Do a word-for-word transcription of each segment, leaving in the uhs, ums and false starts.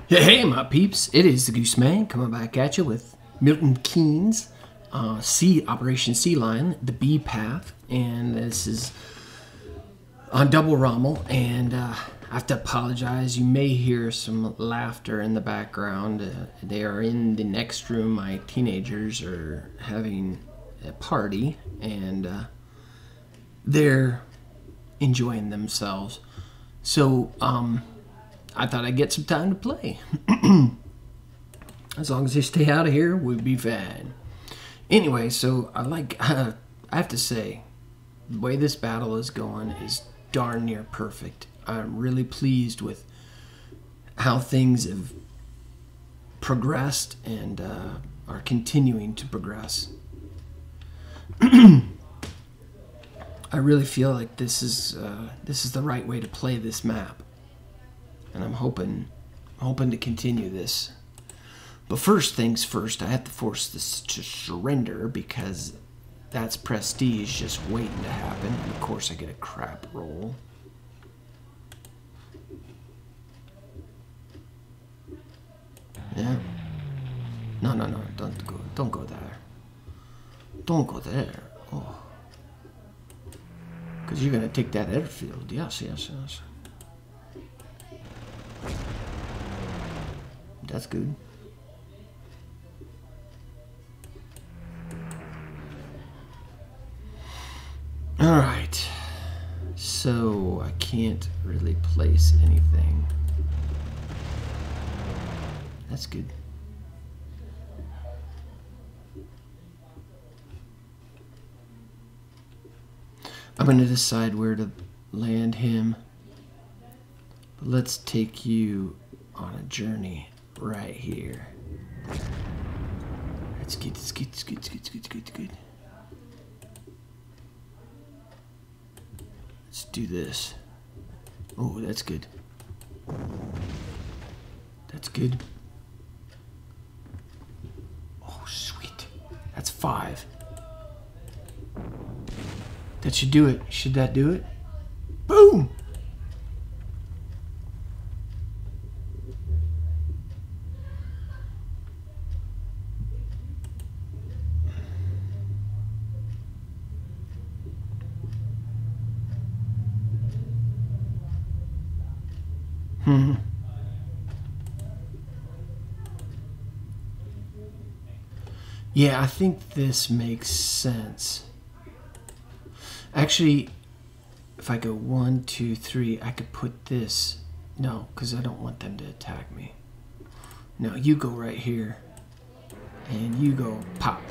Hey, my peeps, it is the Goose Man coming back at you with Milton Keynes, uh, C Operation Sealion, the B path, and this is on double Rommel, and uh, I have to apologize. You may hear some laughter in the background. Uh, they are in the next room. My teenagers are having a party, and uh, they're enjoying themselves. So, um... I thought I'd get some time to play. As long as they stay out of here, we'd be fine. Anyway, so I like, uh, I have to say, the way this battle is going is darn near perfect. I'm really pleased with how things have progressed and uh, are continuing to progress. I really feel like this is uh, this is the right way to play this map. And I'm hoping, hoping to continue this. But first things first, I have to force this to surrender because that's prestige just waiting to happen. And of course I get a crap roll. Yeah. No, no, no, don't go, don't go there. Don't go there. Oh. Because you're going to take that airfield. Yes, yes, yes. That's good. All right. So I can't really place anything. That's good. I'm going to decide where to land him. But let's take you on a journey right here. That's good, that's good, that's good, that's good, that's good, that's good, that's good. Let's do this. Oh, that's good. That's good. Oh, sweet. That's five. That should do it. Should that do it? Boom! Hmm. Yeah, I think this makes sense. Actually, if I go one, two, three, I could put this. No, because I don't want them to attack me. No, you go right here. And you go pop.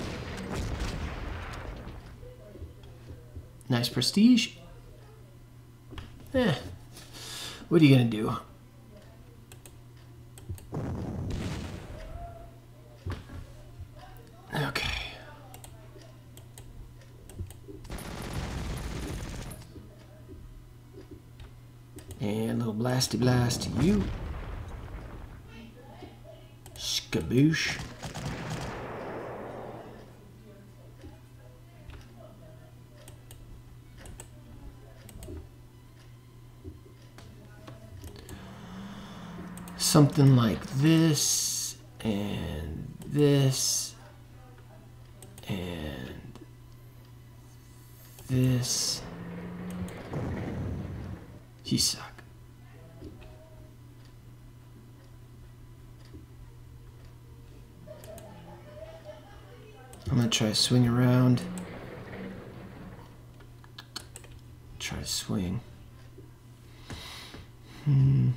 Nice prestige. Eh. What are you going to do? Okay. And a little blasty blast to you. Skaboosh. Something like this, and this, and this. You suck. I'm gonna try to swing around. Try to swing. Hmm.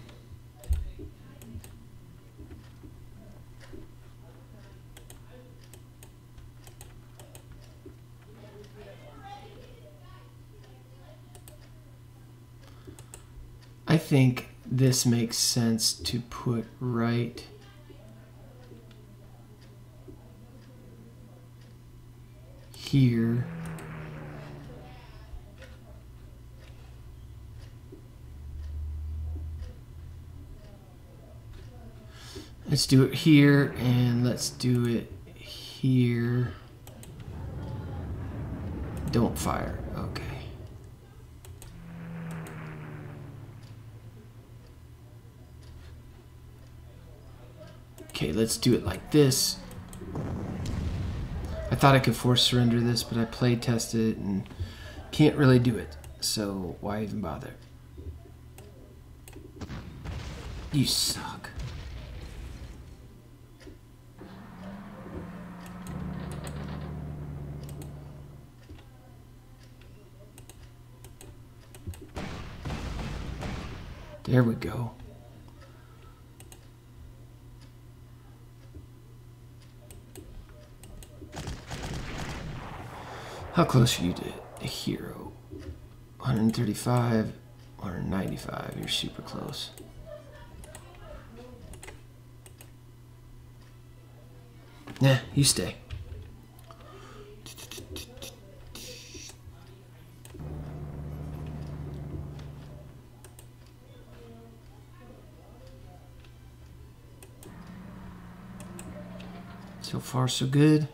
I think this makes sense to put right here. Let's do it here, and let's do it here. Don't fire. Okay. Okay, let's do it like this. I thought I could force surrender this, but I play tested it and can't really do it. So why even bother? You suck. There we go. How close are you to a hero? one thirty-five, one ninety-five. You're super close. Nah, you stay. So far, so good.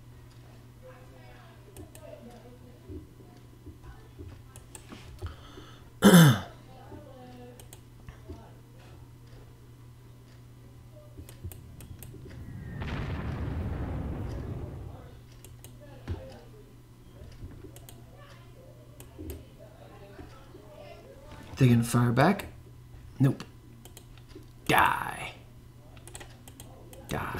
They gonna fire back? Nope. Die. Die.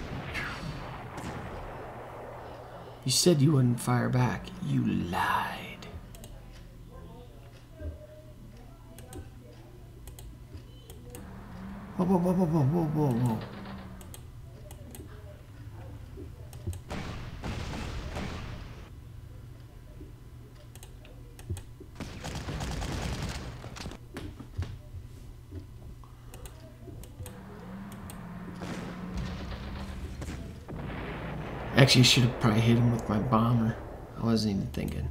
You said you wouldn't fire back. You lied. Whoa, whoa, whoa, whoa, whoa, whoa, whoa, whoa. Actually, I should have probably hit him with my bomber. I wasn't even thinking.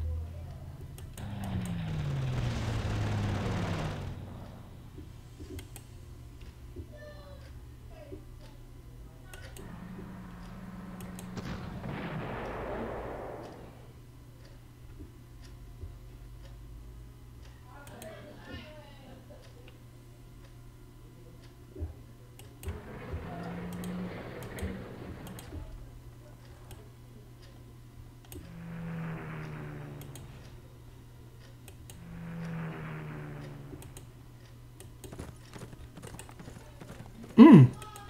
Mm.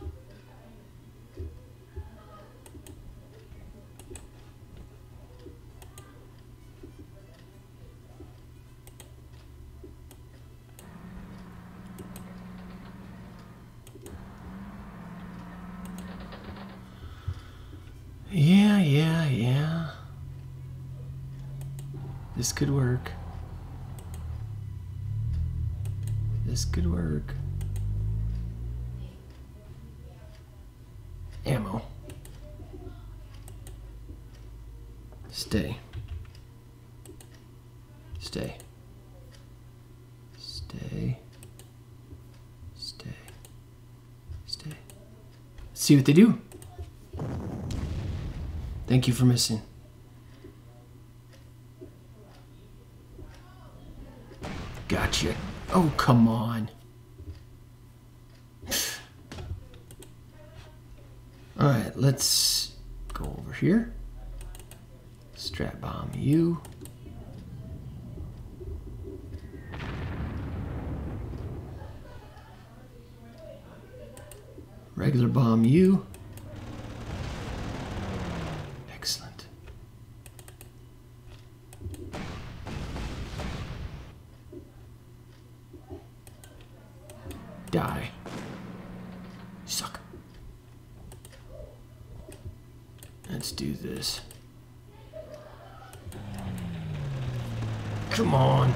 Yeah, yeah, yeah. This could work. This could work. Ammo. Stay. Stay. Stay. Stay. Stay. Let's see what they do. Thank you for missing. Gotcha. Oh, come on. Alright, let's go over here. Strap bomb you. Regular bomb you. Excellent. Die. Suck. Let's do this. Come on.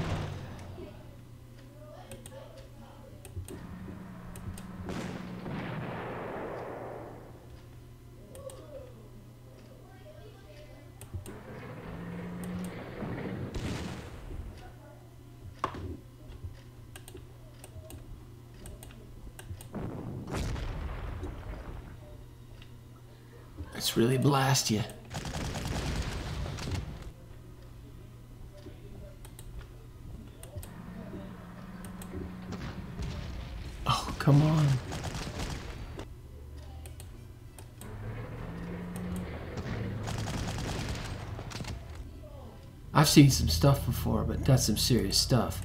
Let's really blast you. Oh, come on. I've seen some stuff before, but that's some serious stuff.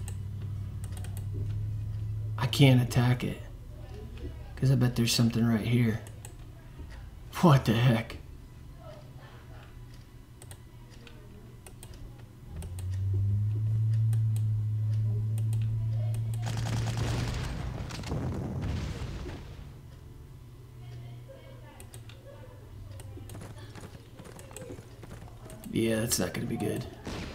I can't attack it. Because I bet there's something right here. What the heck? Yeah, that's not going to be good.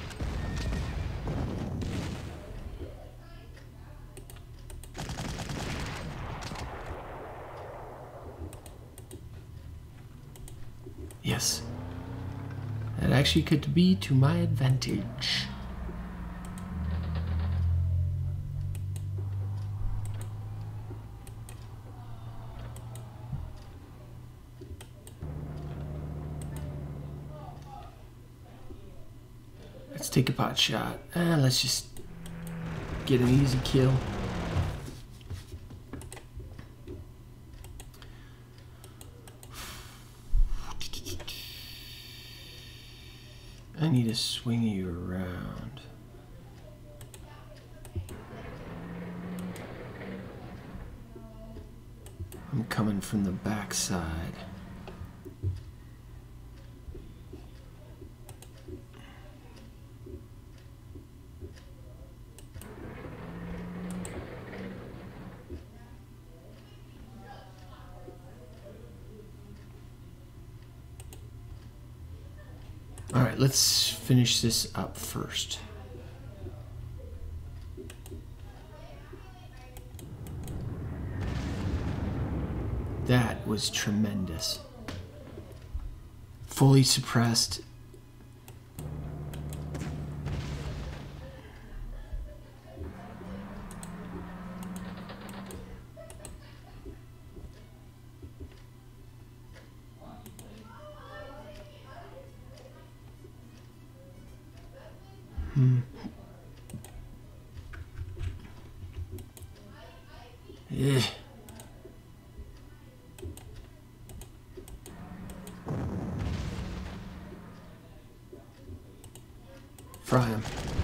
Yes. That actually could be to my advantage. Let's take a pot shot. Ah, let's just get an easy kill. I need to swing you around. I'm coming from the back side. All right, let's finish this up first. That was tremendous. Fully suppressed. Hmm. Yeah. Fry him.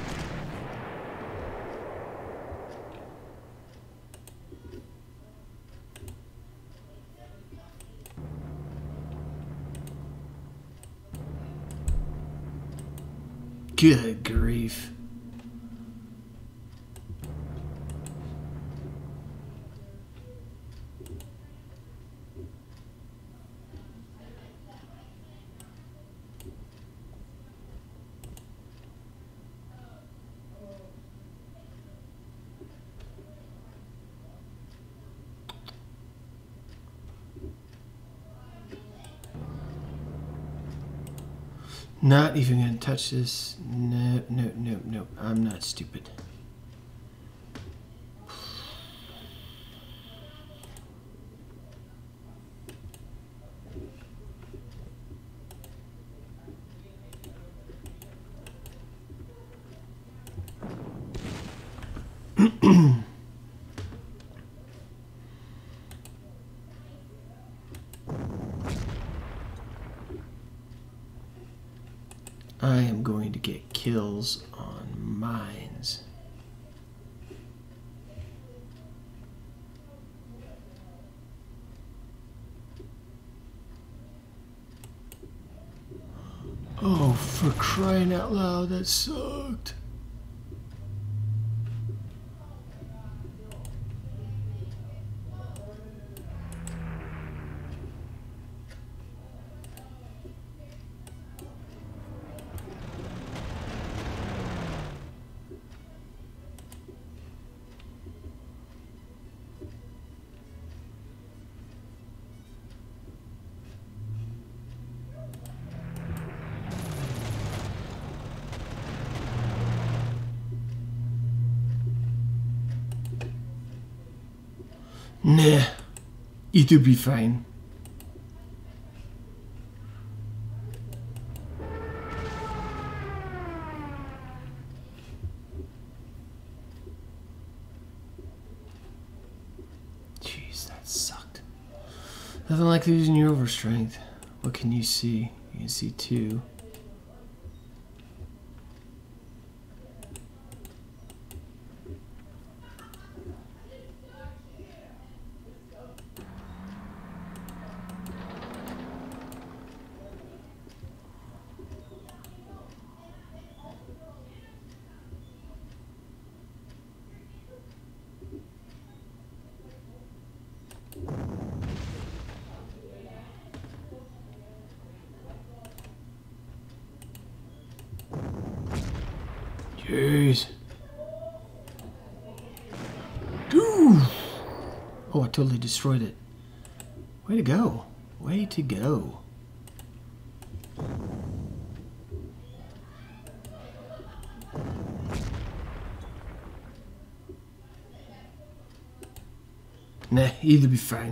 Good grief. Not even gonna touch this. No, no, no, no. I'm not stupid. I am going to get kills on mines. Oh, for crying out loud, that sucked. Nah, it'll be fine. Jeez, that sucked. Nothing like losing your overstrength. What can you see? You can see two. Jeez. Ooh. Oh, I totally destroyed it. Way to go. Way to go. Nah, either be fine.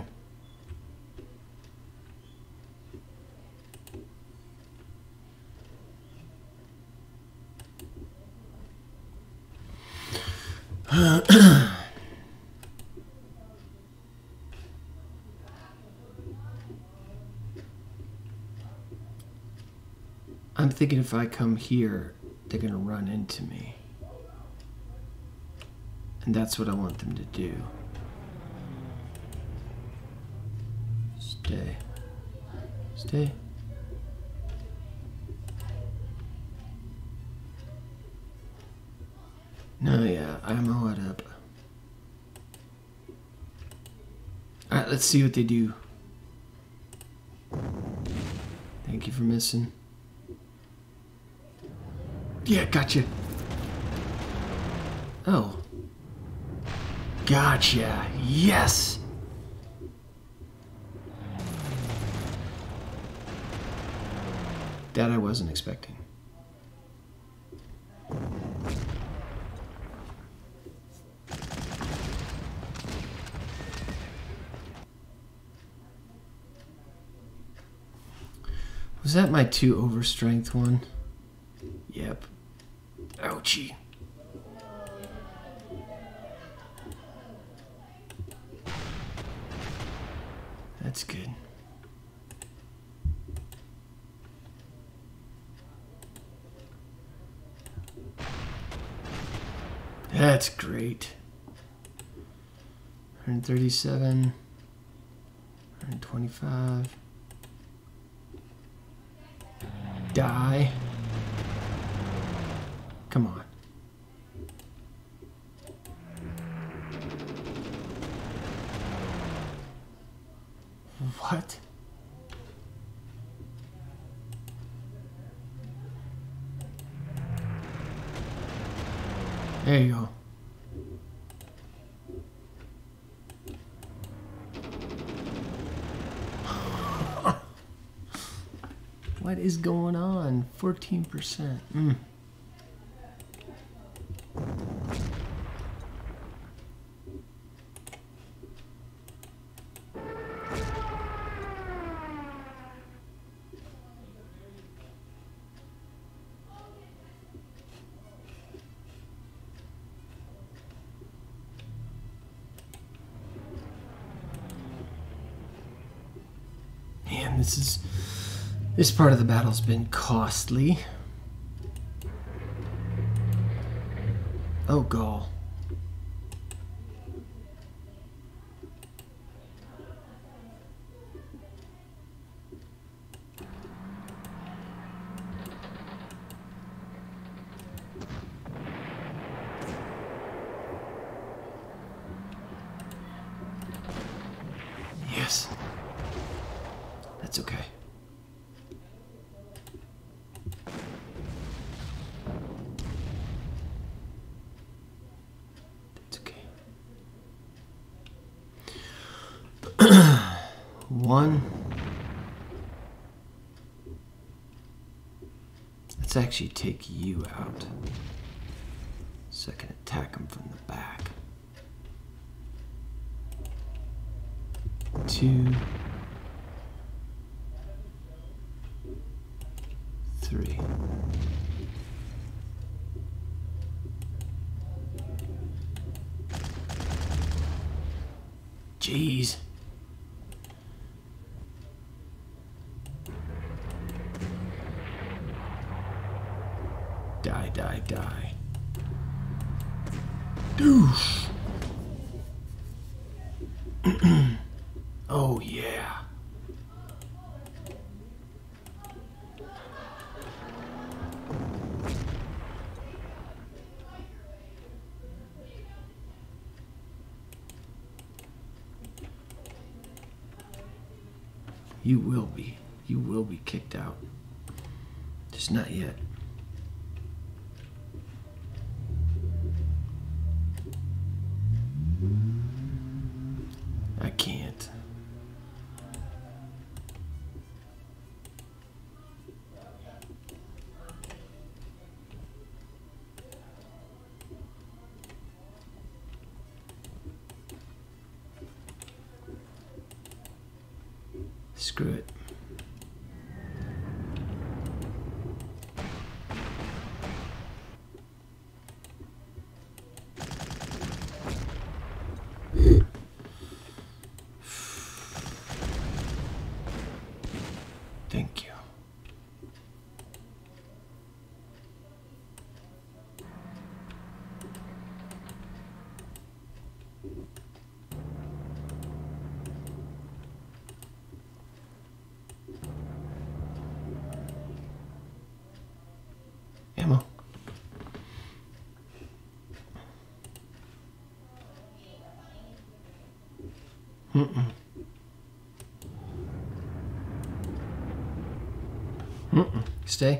I'm thinking if I come here, they're gonna run into me. And that's what I want them to do. Stay. Stay. No, yeah, ammo it up. Alright, let's see what they do. Thank you for missing. Yeah, gotcha. Oh. Gotcha. Yes! That I wasn't expecting. Was that my two overstrength one? Yep. Ouchie. That's good. That's great. one thirty-seven. one twenty-five. Die. Come on. What? There you go. What is going on? fourteen percent. Mm. Man, this is... This part of the battle's been costly. Oh, gall. Yes. That's okay. One. Let's actually take you out so I can attack him from the back. Two. Three. Jeez. Die, die, die. Doosh. Oh, yeah. You will be. You will be kicked out. Just not yet. Screw it. Thank you. Ammo. Mm-mm. Mm-mm. Stay.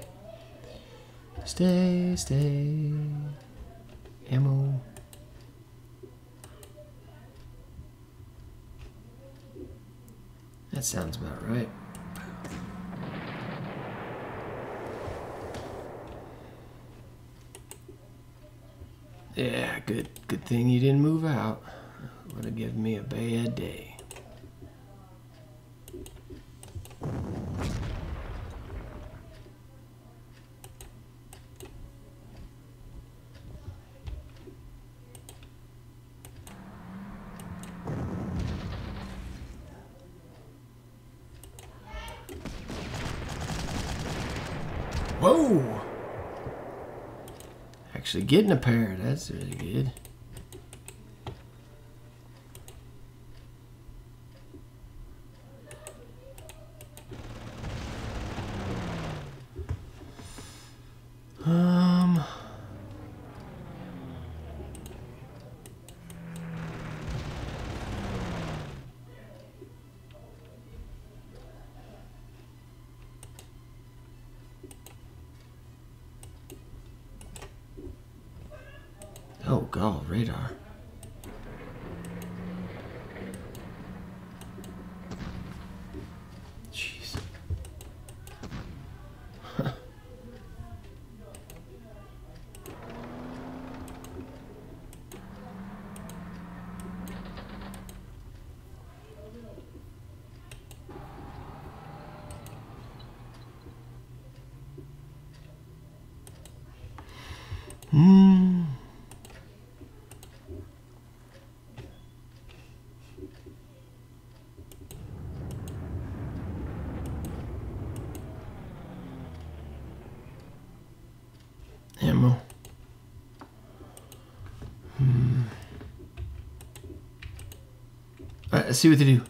Stay, stay. Ammo. That sounds about right. Yeah, good good thing you didn't move out. Would have given me a bad day. Whoa! Actually getting a pair, that's really good. Um... Oh god, radar. Jeez. Hmm. Ammo. Hmm. Alright, let's see what they do.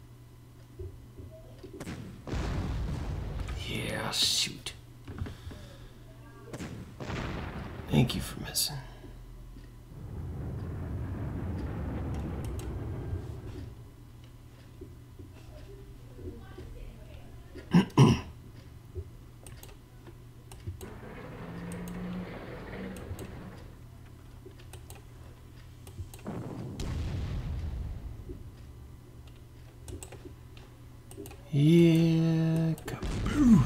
Yeah, shoot. Thank you for missing. Yeah, kaboof.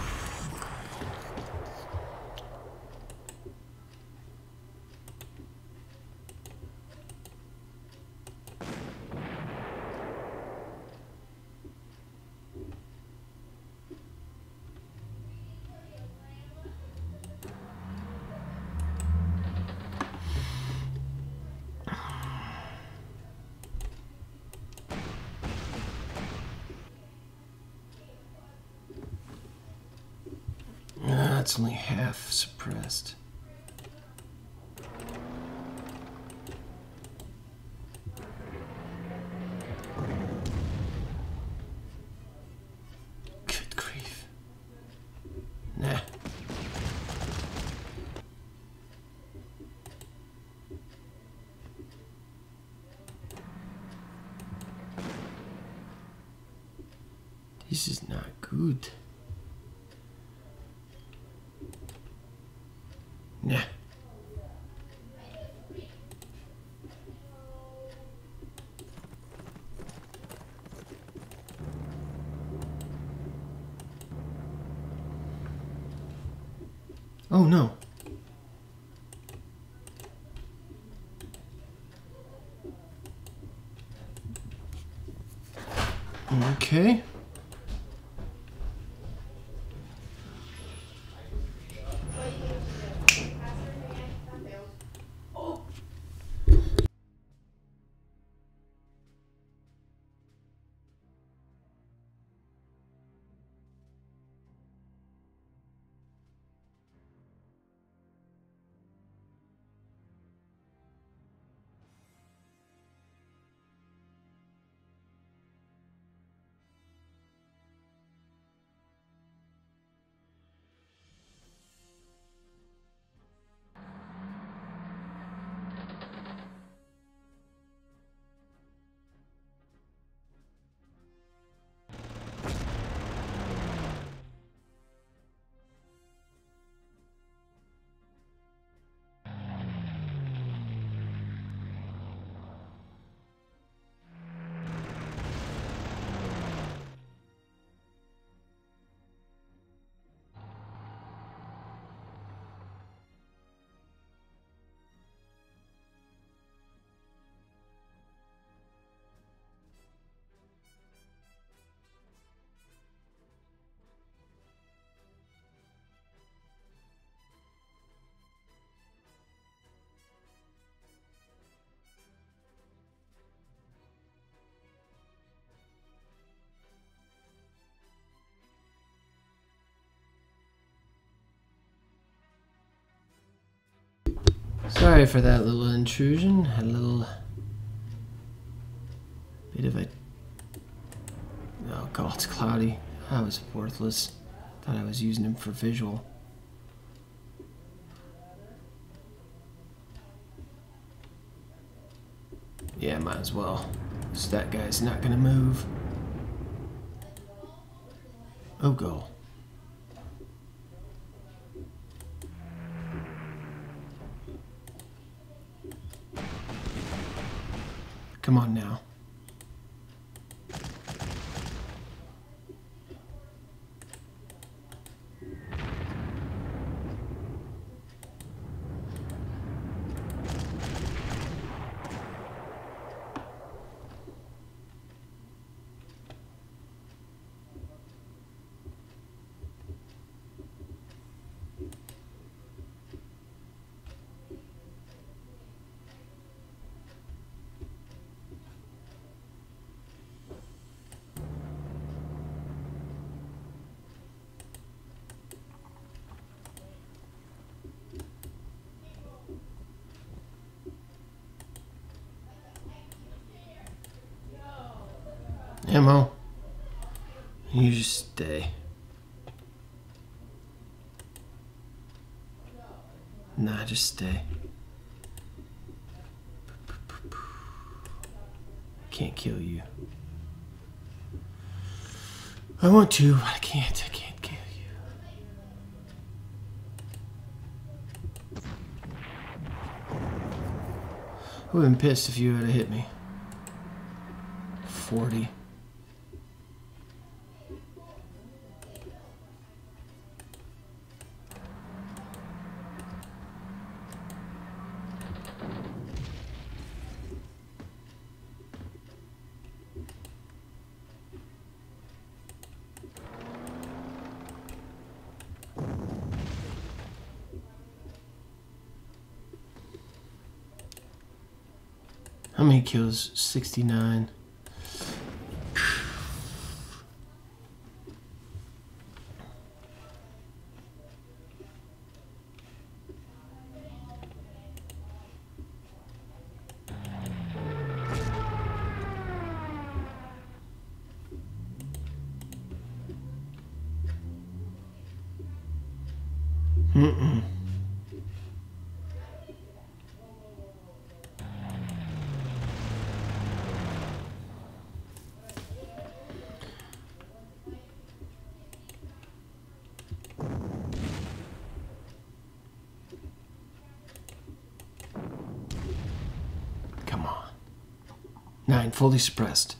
That's only half suppressed. Good grief. Nah. This is not good. Nah. Oh no. Okay. Sorry for that little intrusion. Had a little bit of a... Oh god, it's cloudy. That was worthless. Thought I was using him for visual. Yeah, might as well. So that guy's not gonna move. Oh, goal. Come on now. Ammo. You just stay. Nah, just stay. Can't kill you. I want to, but I can't. I can't kill you. I would have been pissed if you had hit me. forty. How many kills? sixty-nine. Mm-mm. Come on. Nine, fully suppressed.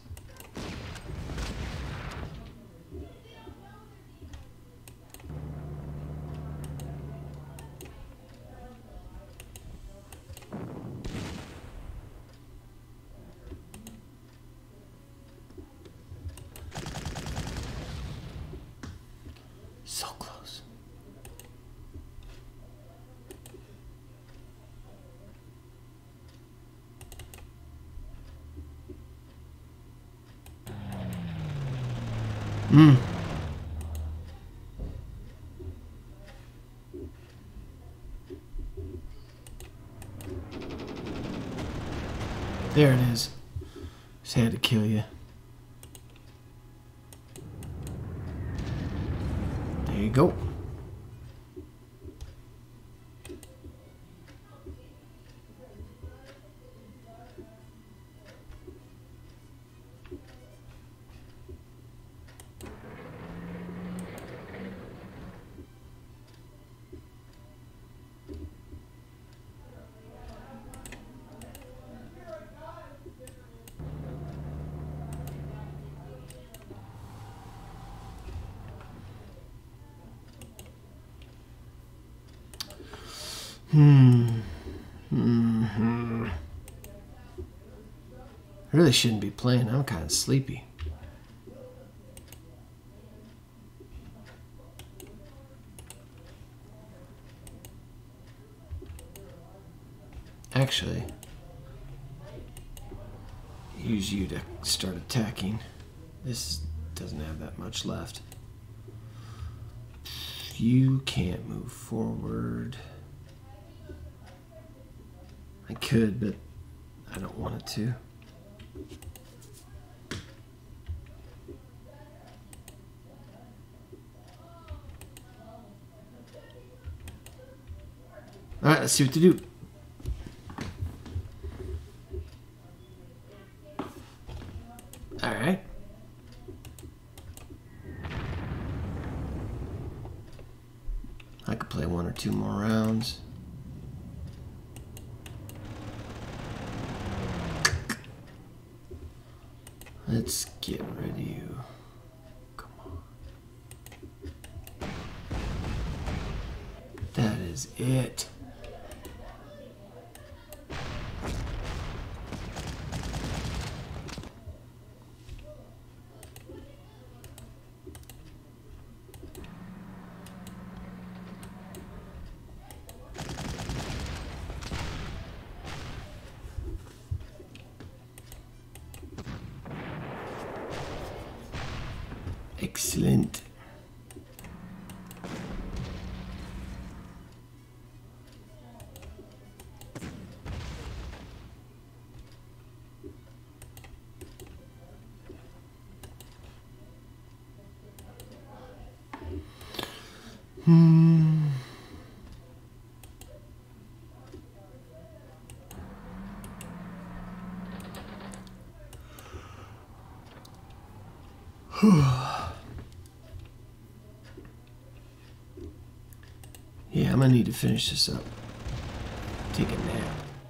So close. Mm. There it is. Just had to kill you. There you go. Hmm. Mm-hmm. I really shouldn't be playing. I'm kind of sleepy. Actually, use you to start attacking. This doesn't have that much left. You can't move forward. could, but I don't want it to. Alright, let's see what to do. Alright. I could play one or two more rounds. Let's get rid of you. Come on. That is it. Excellent. Hmm. Yeah, I'm gonna need to finish this up. Take a nap.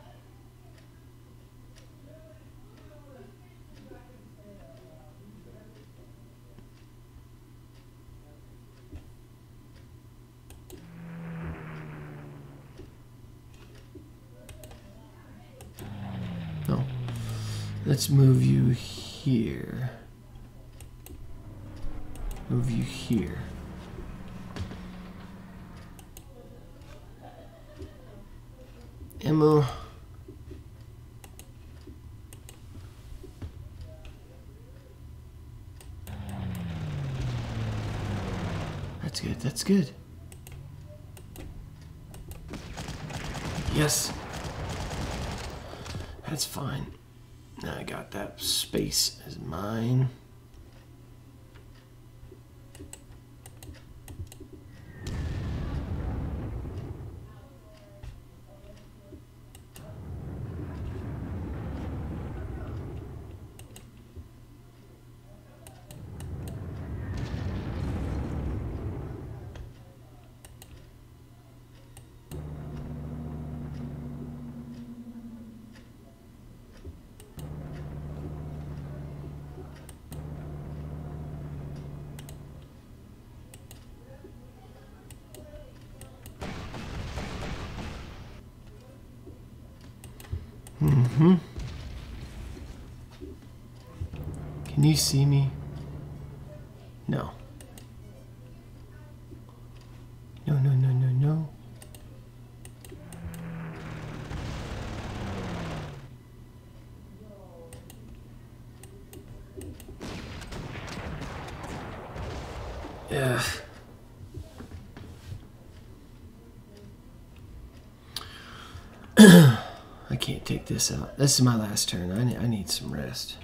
No. Let's move you here. Move you here. Ammo. That's good, that's good. Yes. That's fine. Now I got that space as mine. Mm-hmm. Can you see me? No. No, no, no, no, no. Ugh. I can't take this out. This is my last turn. I need, I need some rest.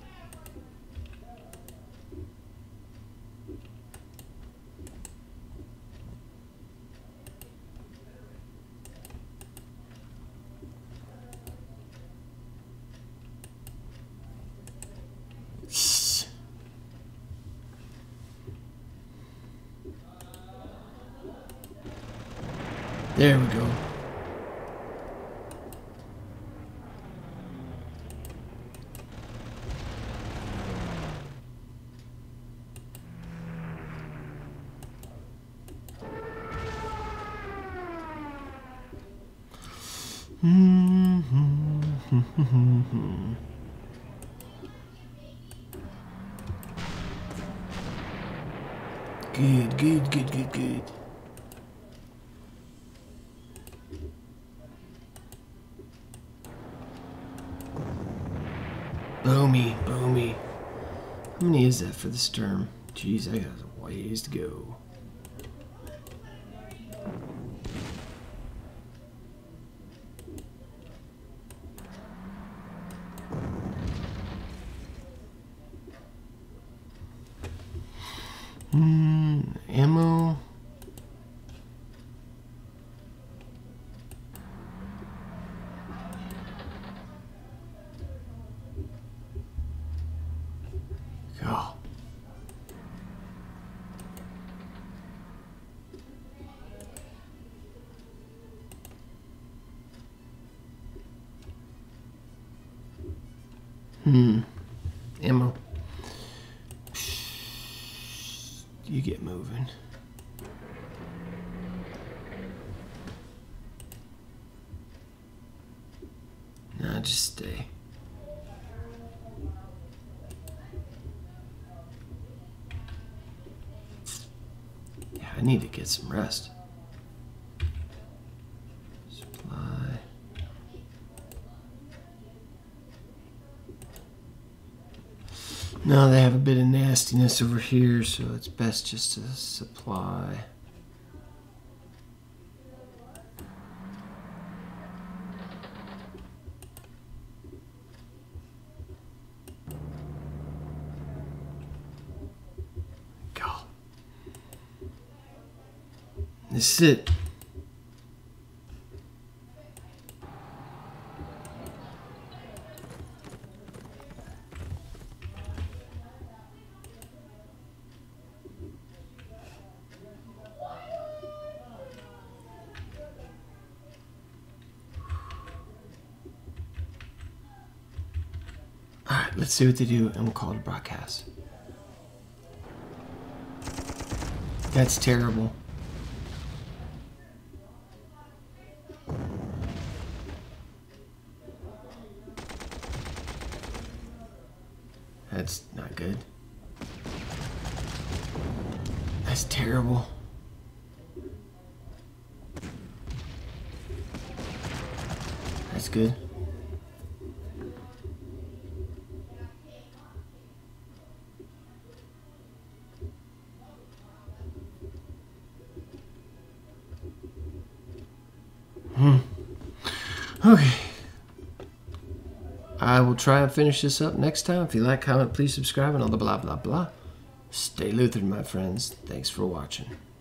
There we go. Good, good, good, good, good. Boomy, boomy. How many is that for the Sturm? Jeez, I got a ways to go. Hmm, ammo. Go. Hmm. Ammo. You get moving. Nah, just stay. Yeah, I need to get some rest. Supply. No, they have a bit of nastiness over here, so it's best just to supply. Go. This is it. Alright, let's see what they do, and we'll call it a broadcast. That's terrible. That's not good. That's terrible. That's good. Hmm. Okay. I will try and finish this up next time. If you like, comment, please subscribe, and all the blah, blah, blah. Stay Lutheran, my friends. Thanks for watching.